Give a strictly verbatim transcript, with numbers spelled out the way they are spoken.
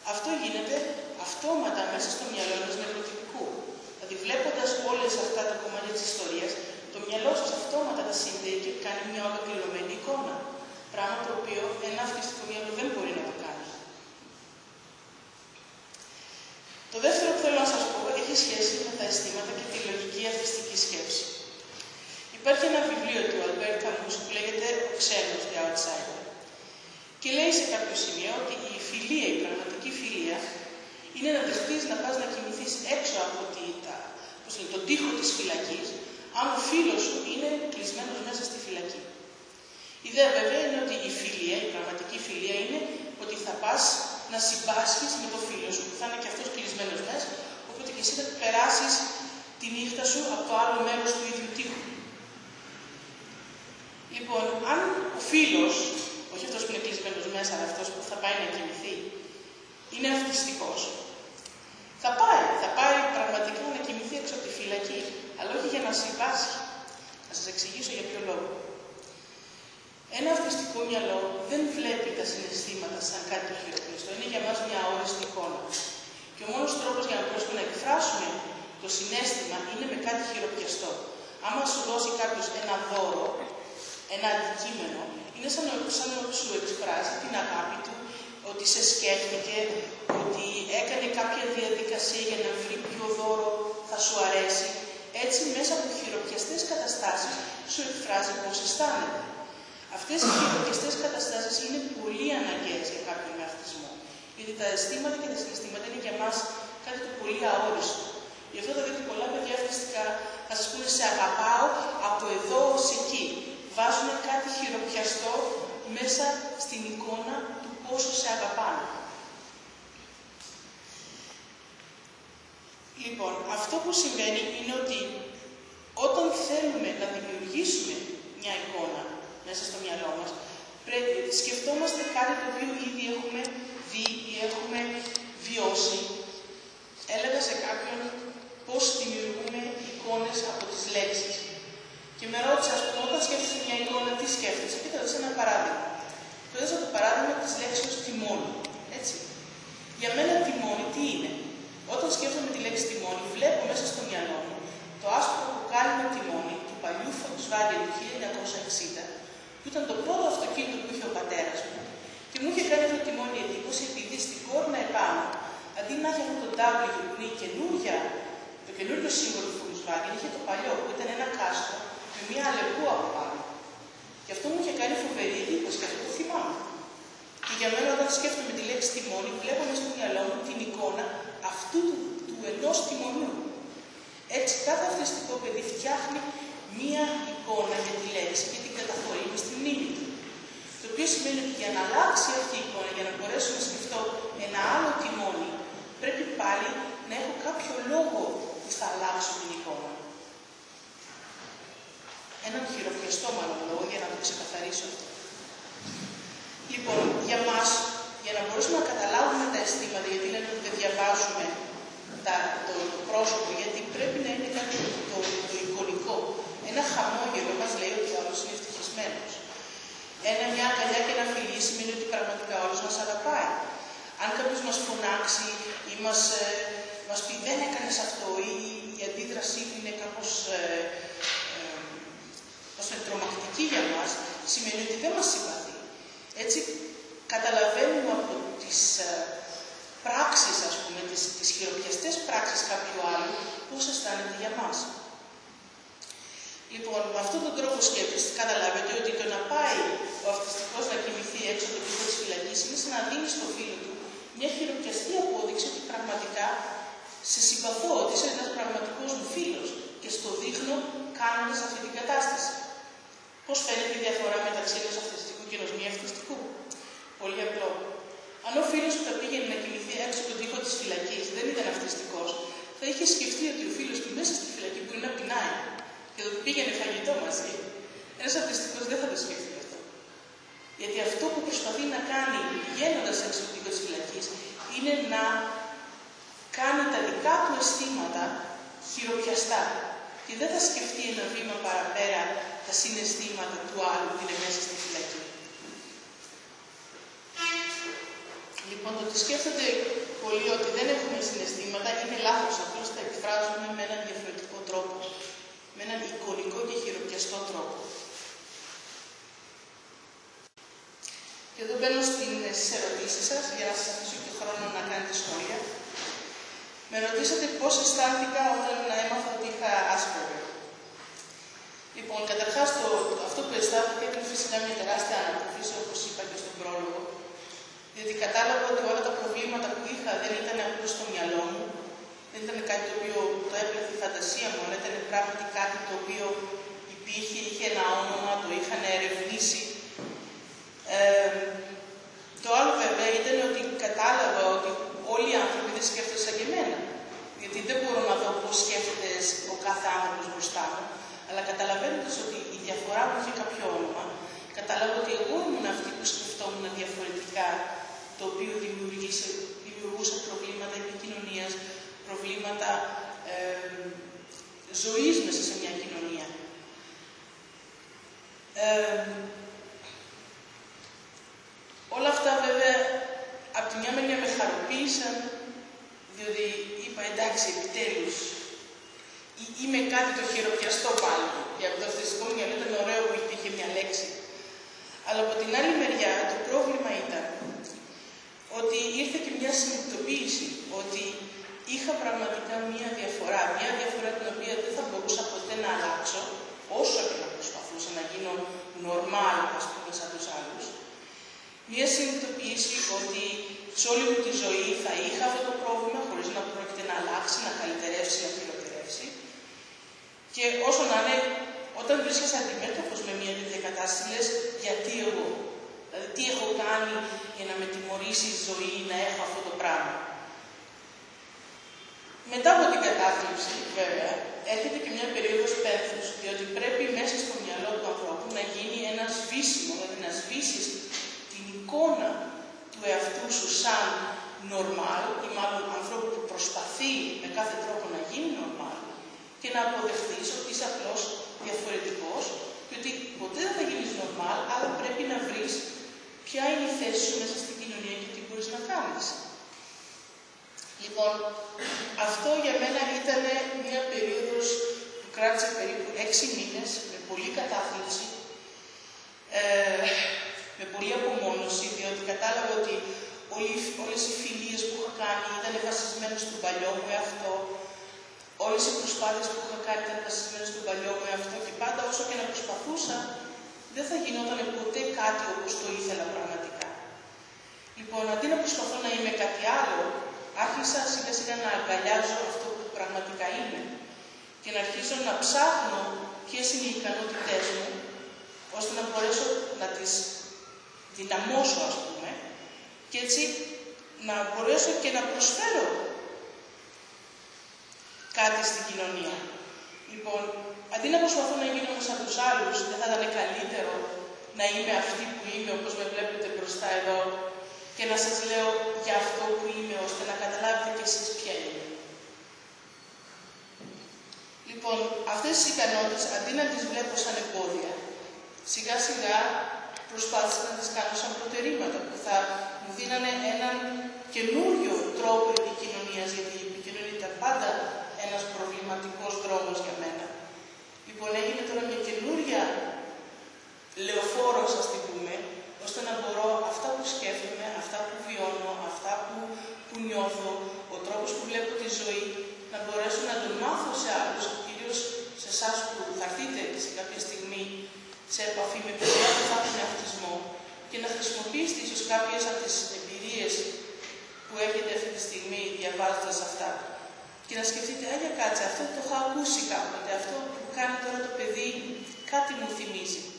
Αυτό γίνεται αυτόματα μέσα στο μυαλό ενός νευροτυπικού. Δηλαδή, βλέποντας όλες αυτά τα κομμάτια της ιστορίας, το μυαλό σας αυτόματα τα συνδέει και κάνει μια ολοκληρωμένη εικόνα. Πράγμα το οποίο ένα αυτιστικό μυαλό δεν μπορεί να το κάνει. Το δεύτερο που θέλω να σας πω έχει σχέση με τα αισθήματα και τη λογική αυτιστική σκέψη. Υπάρχει ένα βιβλίο του Αλμπέρ Καμούς που λέγεται «Ο ξένος», The Outsider. Και λέει σε κάποιο σημείο ότι η φιλία, η πραγματική φιλία, είναι να δεχτείς να πας να κοιμηθείς έξω από τη, τα, είναι, τον τοίχο της φυλακής, αν ο φίλος σου είναι κλεισμένος μέσα στη φυλακή. Η ιδέα βέβαια είναι ότι η φιλία, η πραγματική φιλία είναι ότι θα πας να συμπάσχεις με το φίλο σου, που θα είναι και αυτός κλεισμένος μέσα, οπότε και εσύ θα περάσεις τη νύχτα σου από το άλλο μέρος του ίδιου τοίχου. Λοιπόν, αν ο φίλος, όχι αυτός που είναι κλεισμένος μέσα, αλλά αυτός που θα πάει να κοιμηθεί, είναι αυτιστικός, θα πάει, θα πάει πραγματικά να κοιμηθεί έξω από τη φυλακή, αλλά όχι για να συμπάσχει. Θα σας εξηγήσω για ποιο λόγο. Ένα αυτιστικό μυαλό δεν βλέπει τα συναισθήματα σαν κάτι το χειροπιαστό. Είναι για μας μια αόριστη εικόνα. Και ο μόνος τρόπος για να μπορέσουμε να εκφράσουμε το συναίσθημα είναι με κάτι χειροπιαστό. Άμα σου δώσει κάποιος ένα δώρο, ένα αντικείμενο, είναι σαν, σαν να σου εκφράζει την αγάπη του, ότι σε σκέφτηκε, ότι έκανε κάποια διαδικασία για να βρει ποιο δώρο θα σου αρέσει. Έτσι, μέσα από χειροπιαστές καταστάσεις, σου εκφράζει πώς αισθάνεται. Αυτές οι χειροπιαστές καταστάσεις είναι πολύ αναγκαίες για κάποιον με αυτισμό. Γιατί τα αισθήματα και τα συναισθήματα είναι για μας κάτι το πολύ αόριστο. Γι' αυτό θα δείτε πολλά παιδιά αυτιστικά θα σας πούνε «σε αγαπάω από εδώ ως εκεί». Βάζουν κάτι χειροπιαστό μέσα στην εικόνα του πόσο σε αγαπάνε. Λοιπόν, αυτό που συμβαίνει είναι ότι όταν θέλουμε να δημιουργήσουμε μια εικόνα μέσα στο μυαλό μας, πρέπει, σκεφτόμαστε κάτι το οποίο ήδη έχουμε δει ή έχουμε βιώσει. Έλεγα σε κάποιον πώς δημιουργούμε εικόνες από τις λέξεις. Και με ρώτησε, ας πούμε, όταν σκέφτεσαι μια εικόνα, τι σκέφτεσαι. Και θα δεις ένα παράδειγμα. Θα δεις το παράδειγμα της λέξης τιμόνι. Έτσι. Για μένα τιμόνι τι είναι. Όταν σκέφτομαι τη λέξη τιμόνι, βλέπω μέσα στο μυαλό μου το άσπρο μπουκάλινο τιμόνι του παλιού Volkswagen του χίλια εννιακόσια εξήντα, που ήταν το πρώτο αυτοκίνητο που είχε ο πατέρας μου. Και μου είχε κάνει αυτό το τιμόνι εντύπωση επειδή στην κόρνα επάνω, αντί να έχει αυτό το W που είναι η καινούργια, το καινούργιο σύμβολο του Volkswagen, είχε το παλιό που ήταν ένα κάστρο με μια αλεπού από πάνω. Και αυτό μου είχε κάνει φοβερή εντύπωση και αυτό το θυμάμαι. Και για μένα, όταν σκέφτομαι τη λέξη τιμόνι, βλέπω μέσα στο μυαλό μου την εικόνα αυτού του, του ενός τιμονιού. Έτσι, κάθε αυτιστικό παιδί φτιάχνει μία εικόνα για τη λέξη και την καταχωρεί μες στη μνήμη του. Το οποίο σημαίνει ότι για να αλλάξει αυτή η εικόνα, για να μπορέσω να σκεφτώ ένα άλλο τιμόνι, πρέπει πάλι να έχω κάποιο λόγο που θα αλλάξω την εικόνα. Έναν χειροπιαστό μάλλον λόγο για να το ξεκαθαρίσω αυτό. Λοιπόν, για μας, για να μπορέσουμε να καταλάβουμε τα αισθήματα, γιατί λένε ότι δεν διαβάζουμε τα, το, το πρόσωπο, γιατί πρέπει να είναι κάτι το, το, το εικονικό. Ένα χαμόγελο μας λέει ότι ο άλλος είναι ευτυχισμένος. Ένα, μια αγκαλιά και ένα φιλί σημαίνει ότι πραγματικά ο άλλος μας αγαπάει. Αν κάποιος μας φωνάξει ή μας, ε, μας πει δεν έκανες αυτό ή η αντίδρασή του είναι κάπως ε, ε, ε, τρομακτική για μας, σημαίνει ότι δεν μας συμπαθεί. Έτσι, καταλαβαίνουμε από τις ε, πράξεις, ας πούμε, τις, τις χειροπιαστές πράξεις κάποιου άλλου, πώς αισθάνεται για μας. Λοιπόν, με αυτόν τον τρόπο σκέψης, καταλάβετε ότι το να πάει ο αυτιστικός να κοιμηθεί έξω από το τοίχο της φυλακής είναι σαν να δίνει στο φίλο του μια χειροπιαστή απόδειξη ότι πραγματικά σε συμπαθώ, ότι είσαι ένας πραγματικός μου φίλος και στο δείχνω κάνοντας αυτή την κατάσταση. Πώς φαίνεται η διαφορά μεταξύ ενός αυτιστικού και ενός μη αυτιστικού. Πολύ απλό. Αν ο φίλος που θα πήγαινε να κοιμηθεί έξω από τον τοίχο της φυλακής δεν ήταν αυτιστικός, θα είχε σκεφτεί ότι ο φίλος του μέσα στη φυλακή μπορεί να πεινάει και θα του πήγαινε φαγητό μαζί. Ένας αυτιστικός δεν θα το σκεφτεί αυτό. Γιατί αυτό που προσπαθεί να κάνει πηγαίνοντας έξω από τον τοίχο της φυλακής είναι να κάνει τα δικά του αισθήματα χειροπιαστά. Και δεν θα σκεφτεί ένα βήμα παραπέρα τα συναισθήματα του άλλου που είναι μέσα στη φυλακή. Λοιπόν, Λοιπόν, το ότι σκέφτονται πολλοί ότι δεν έχουμε συναισθήματα είναι λάθος. Απλώς τα εκφράζουμε με έναν διαφορετικό τρόπο. Με έναν εικονικό και χειροπιαστό τρόπο. Και εδώ μπαίνω στις ερωτήσεις σας, για να σας αφήσω και χρόνο να κάνετε σχόλια. Με ρωτήσατε πώς αισθάνθηκα όταν έμαθα ότι είχα Asperger. Λοιπόν, καταρχάς, το, αυτό που αισθάνθηκα ήταν φυσικά μια τεράστια αναπτύξη, όπως είπα και στον πρόλογο, διότι κατάλαβα ότι όλα τα προβλήματα που είχα δεν ήταν απλώς στο μυαλό μου, δεν ήταν κάτι το οποίο το έπλεκε η φαντασία μου, αλλά ήταν πράγματι κάτι το οποίο υπήρχε, είχε ένα όνομα, το είχαν ερευνήσει. Ε, το άλλο βέβαια ήταν ότι κατάλαβα ότι όλοι οι άνθρωποι δεν σκέφτονται σαν και εμένα. Γιατί δεν μπορώ να δω πώς σκέφτεται ο κάθε άνθρωπος μπροστά μου, αλλά καταλαβαίνοντας ότι η διαφορά μου είχε κάποιο όνομα, κατάλαβα ότι εγώ ήμουν αυτή που σκεφτόμουν διαφορετικά, το οποίο δημιουργούσε προβλήματα επικοινωνίας, προβλήματα ε, ζωής μέσα σε μια κοινωνία. Ε, όλα αυτά βέβαια από τη μια μεριά με χαροποίησαν, διότι είπα εντάξει επιτέλους είμαι κάτι το χειροπιαστό πάλι. Για το αυτιστικό μυαλό ήταν ωραίο που υπήρχε μια λέξη. Αλλά από την άλλη μεριά το πρόβλημα ήταν ότι ήρθε και μια συνειδητοποίηση ότι είχα πραγματικά μια διαφορά, μια διαφορά την οποία δεν θα μπορούσα ποτέ να αλλάξω, όσο και να προσπαθούσα να γίνω normal, ας πούμε, σαν τους άλλους. Μια συνειδητοποίηση ότι σε όλη μου τη ζωή θα είχα αυτό το πρόβλημα χωρίς να πρόκειται να αλλάξει, να καλυτερεύσει, να χειροτερεύσει. Και όσο να είναι, όταν βρίσκεσαι αντιμέτωπος με μια τέτοια κατάσταση, λες γιατί εγώ. Δηλαδή, τι έχω κάνει για να με τιμωρήσει η ζωή να έχω αυτό το πράγμα. Μετά από την κατάθλιψη, βέβαια, έρχεται και μια περίοδος πένθους, διότι πρέπει μέσα στο μυαλό του ανθρώπου να γίνει ένα σβήσιμο, δηλαδή να σβήσεις την εικόνα του εαυτού σου σαν normal, ή μάλλον ανθρώπου που προσπαθεί με κάθε τρόπο να γίνει normal, και να αποδεχθείς ότι είσαι απλώς διαφορετικός, και ότι ποτέ δεν θα γίνεις normal, αλλά πρέπει να βρεις ποια είναι η θέση σου μέσα στην κοινωνία και τι μπορείς να κάνεις. Λοιπόν, αυτό για μένα ήταν μια περίοδος που κράτησε περίπου έξι μήνες, με πολλή κατάθλιψη, ε, με πολλή απομόνωση, διότι κατάλαβα ότι όλες οι φιλίες που είχα κάνει ήταν βασισμένες στον παλιό μου εαυτό, όλες οι προσπάθειες που είχα κάνει ήταν βασισμένες στον παλιό μου εαυτό και πάντα όσο και να προσπαθούσα, δεν θα γινόταν ποτέ κάτι όπως το ήθελα πραγματικά. Λοιπόν, αντί να προσπαθώ να είμαι κάτι άλλο, άρχισα σιγά σιγά να αγκαλιάζω αυτό που πραγματικά είμαι και να αρχίσω να ψάχνω ποιες είναι οι ικανότητές μου, ώστε να μπορέσω να τις δυναμώσω, ας πούμε, και έτσι να μπορέσω και να προσφέρω κάτι στην κοινωνία. Λοιπόν, αντί να προσπαθώ να γίνω σαν τους άλλους, δεν θα ήταν καλύτερο να είμαι αυτή που είμαι, όπως με βλέπετε μπροστά εδώ, και να σας λέω για αυτό που είμαι, ώστε να καταλάβετε κι εσείς ποια είναι. Λοιπόν, αυτές τις ικανότητες, αντί να τις βλέπω σαν εμπόδια, σιγά σιγά προσπάθησα να τις κάνω σαν προτερήματα, που θα μου δίνανε έναν καινούριο τρόπο επικοινωνίας, γιατί η επικοινωνία ήταν πάντα ένας προβληματικός δρόμος για μένα. Λοιπόν, έγινε τώρα μια καινούρια λεωφόρος, ας την πούμε, ώστε να μπορώ αυτά που σκέφτομαι, αυτά που βιώνω, αυτά που, που νιώθω, ο τρόπος που βλέπω τη ζωή, να μπορέσω να τον μάθω σε άλλους, κυρίως σε εσάς που θα έρθετε σε κάποια στιγμή σε επαφή με παιδιά που θα έχουν αυτισμό, και να χρησιμοποιήσετε ίσως κάποιες από τις εμπειρίες που έχετε αυτή τη στιγμή διαβάζοντας αυτά. Και να σκεφτείτε, άγια κάτσε, αυτό το έχω ακούσει κάποτε, αυτό που κάνει τώρα το παιδί, κάτι μου θυμίζει.